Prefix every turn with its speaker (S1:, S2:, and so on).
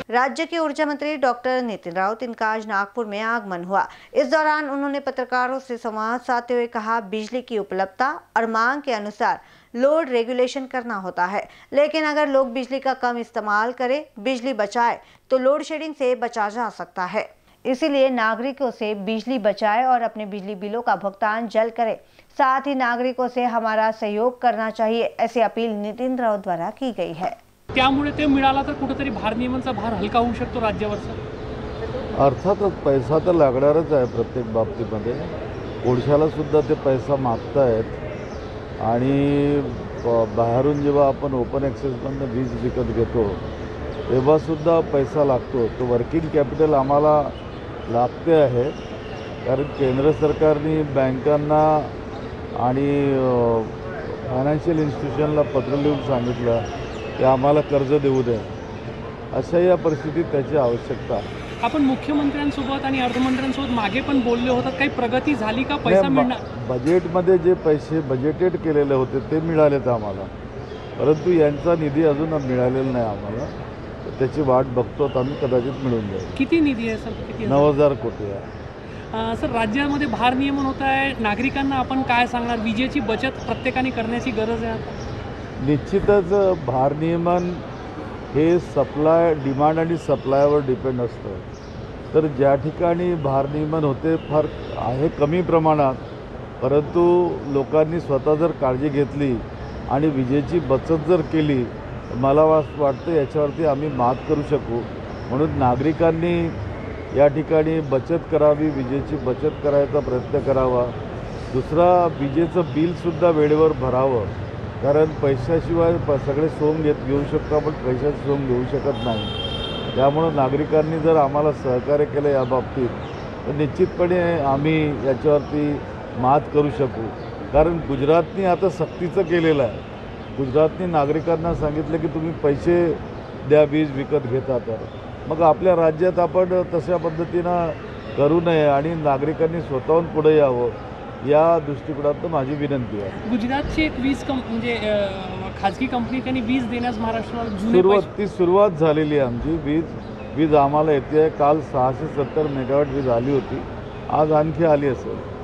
S1: राज्य के ऊर्जा मंत्री डॉक्टर नितिन राउत इनका आज नागपुर में आगमन हुआ। इस दौरान उन्होंने पत्रकारों से संवाद साधते हुए कहा, बिजली की उपलब्धता और मांग के अनुसार लोड रेगुलेशन करना होता है, लेकिन अगर लोग बिजली का कम इस्तेमाल करें, बिजली बचाए तो लोड शेडिंग से बचा जा सकता है। इसीलिए नागरिकों से बिजली बचाए और अपने बिजली बिलों का भुगतान जल्द करें। साथ ही नागरिकों से हमारा सहयोग करना चाहिए, ऐसी अपील नितिन राउत द्वारा की गई है।
S2: त्यामुळे ते मिळाला तर कुठेतरी भारनियमनाचा भार हलका होऊ शकतो राज्यावरचा।
S3: अर्थातच पैसा तर लागणारच आहे प्रत्येक बाबतीमध्ये। ओडिशाला सुद्धा ते पैसा मागतायत आणि बाहेरून जेव्हा आपण ओपन ॲक्सेसमधून वीज विकत घेतो तेव्हा सुद्धा पैसा लागतो। तो वर्किंग कॅपिटल आम्हाला लागते आहे, कारण केंद्र सरकारने बँकांना आणि फायनान्शियल इन्स्टिट्यूशनला पत्र लिहून सांगितलं की आम्हाला कर्ज देऊ द्या। अशा या परिस्थितीत त्याची आवश्यकता आहे।
S2: आपण मुख्यमंत्र्यांसोबत आणि अर्थमंत्र्यांसोबत मागे पण बोलले होतात, काही प्रगती झाली का? पैसा मिळणार?
S3: बजेटमध्ये जे पैसे बजेटेड केलेले होते ते मिळालेत आम्हाला, परंतु यांचा निधी अजून मिळालेला नाही आम्हाला। त्याची वाट बघतो आम्ही, कदाचित मिळून जाईल।
S2: किती निधी आहे सर? किती?
S3: 9000 कोटी आहे।
S2: सर, राज्यामध्ये भारनियमन होत आहे, नागरिकांना आपण काय सांगणार? विजेची बचत प्रत्येकाने करण्याची गरज आहे आता।
S3: निश्चितच भारनियमन हे सप्लाय, डिमांड आणि सप्लायवर डिपेंड असतं। तर ज्या ठिकाणी भारनियमन होते फार आहे कमी प्रमाणात, परंतु लोकांनी स्वतः जर काळजी घेतली आणि विजेची बचत जर केली, मला वाटतं याच्यावरती आम्ही मात करू शकू। म्हणून नागरिकांनी या ठिकाणी बचत करावी, विजेची बचत करायचा प्रयत्न करावा। दुसरा, विजेचं बिलसुद्धा वेळेवर भरावं, कारण पैशाशिवाय सगळे सोंग घेऊ शकतो आपण, पैशाचं सोंग घेऊ शकत नाही। त्यामुळं नागरिकांनी जर आम्हाला सहकार्य केलं या बाबतीत तर निश्चितपणे आम्ही याच्यावरती मात करू शकू। कारण गुजरातने आता सक्तीचं केलेलं आहे। गुजरातने नागरिकांना सांगितलं की तुम्ही पैसे द्या वीज विकत घेता, तर मग आपल्या राज्यात आपण तशा पद्धतीनं करू नये आणि नागरिकांनी स्वतःहून पुढे यावं, या दृष्टिकोनातून माझी विनंती आहे।
S2: गुजरातची एक वीज म्हणजे खाजगी कंपनी त्यांनी वीज देण्यास महाराष्ट्राला
S3: सुरुवात झालेली आहे आमची। वीज आम्हाला येते आहे। काल 670 मेगावॅट वीज आली होती, आज आणखी आली असेल।